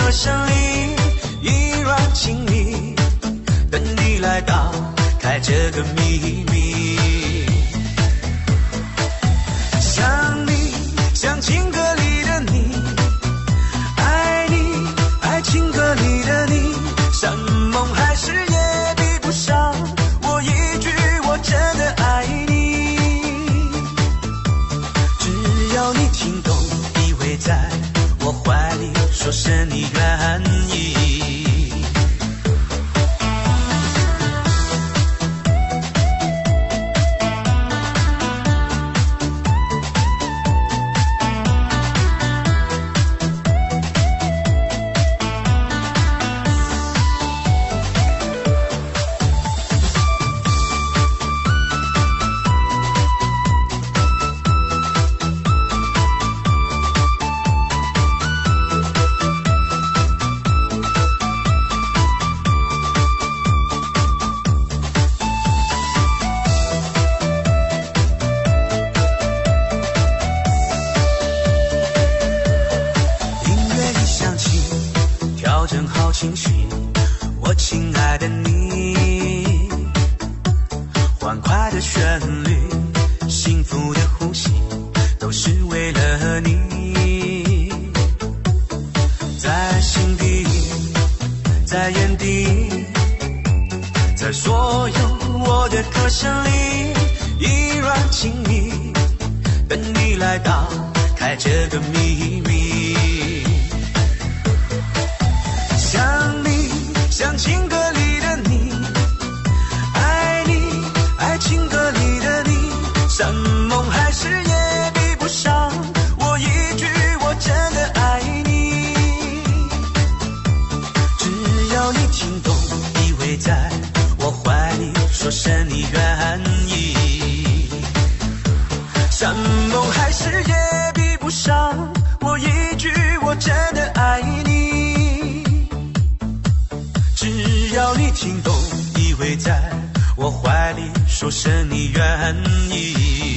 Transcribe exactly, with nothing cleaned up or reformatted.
歌声里一软情意，等你来到，开这个秘密。想你，像情歌里的你，爱你，爱情歌里的你，山盟海誓也比不上我一句我真的爱你。只要你听懂，依偎在我怀里，说声你愿意。正好情绪，我亲爱的你，欢快的旋律，幸福的呼吸，都是为了你。在心底，在眼底，在所有我的歌声里，一软情意，等你来到，开这个秘密。想你，像情歌里的你，爱你，爱情歌里的你，山盟海誓也比不上我一句我真的爱你。只要你听懂，依偎在我怀里，说声你愿意。山盟海誓也比不上我一句我真的爱你。只要你听懂，依偎在我怀里，说声你愿意。